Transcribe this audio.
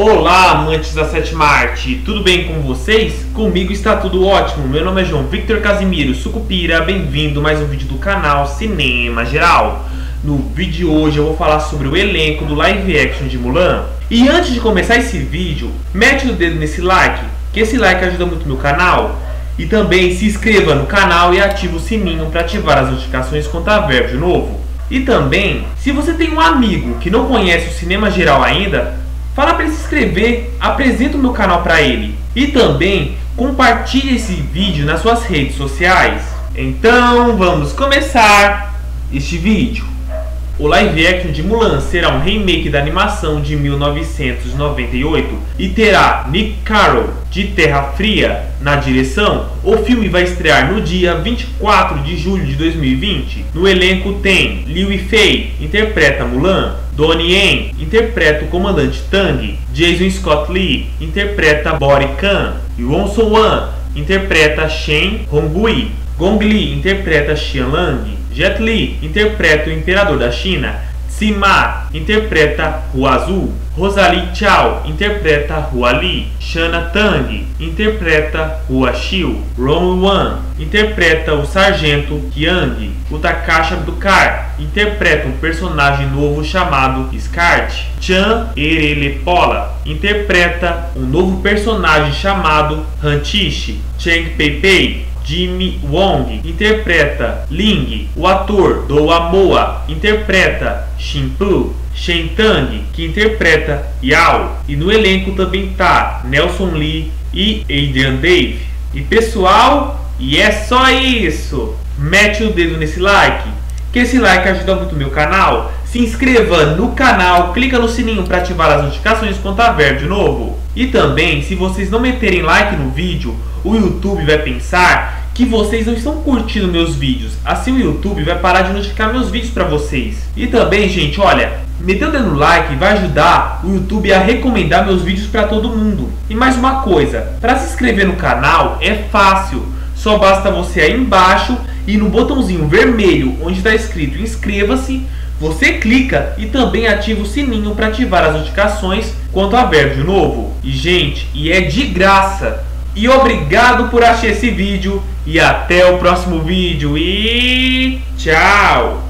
Olá, amantes da sétima arte, tudo bem com vocês? Comigo está tudo ótimo. Meu nome é João Victor Casimiro Sucupira, bem-vindo a mais um vídeo do canal Cinema Geral. No vídeo de hoje eu vou falar sobre o elenco do live action de Mulan. E antes de começar esse vídeo, mete o dedo nesse like, que esse like ajuda muito meu canal. E também se inscreva no canal e ative o sininho para ativar as notificações quando houver vídeo novo. E também, se você tem um amigo que não conhece o Cinema Geral ainda, fala para ele se inscrever, apresenta o meu canal para ele. E também compartilhe esse vídeo nas suas redes sociais. Então vamos começar este vídeo. O live action de Mulan será um remake da animação de 1998 e terá Nick Carroll, de Terra Fria, na direção. O filme vai estrear no dia 24 de julho de 2020. No elenco tem Liu Yifei, interpreta Mulan, Donnie Yen, interpreta o comandante Tang, Jason Scott Lee, interpreta Bori Khan, Won Soo-wan, interpreta Shen Hongui, Gong Li, interpreta Xian Lang, Jet Li, interpreta o Imperador da China, Sima, interpreta Hua Zhu, Rosalie Chao, interpreta Hua Li, Shanna Tang, interpreta Hua Xiu, Ron Wan, interpreta o Sargento Yang, o Takashi Abdukar, interpreta um personagem novo chamado Scarlet, Chan Erelepola, interpreta um novo personagem chamado Han Tish, Cheng Pei-pei, Jimmy Wong, interpreta Ling, o ator Do Amoa, interpreta Xinpu, Shen Tang, que interpreta Yao, e no elenco também tá Nelson Lee e Adrian Dave. E pessoal, e é só isso! Mete o dedo nesse like, que esse like ajuda muito o meu canal. Se inscreva no canal, clica no sininho para ativar as notificações quando houver de novo. E também, se vocês não meterem like no vídeo, o YouTube vai pensar que vocês não estão curtindo meus vídeos. Assim o YouTube vai parar de notificar meus vídeos para vocês. E também, gente, olha, meter o dedo no like vai ajudar o YouTube a recomendar meus vídeos para todo mundo. E mais uma coisa, para se inscrever no canal é fácil. Só basta você aí embaixo e no botãozinho vermelho onde está escrito inscreva-se, você clica e também ativa o sininho para ativar as notificações quando houver vídeo novo. E gente, é de graça. E obrigado por assistir esse vídeo e até o próximo vídeo e tchau!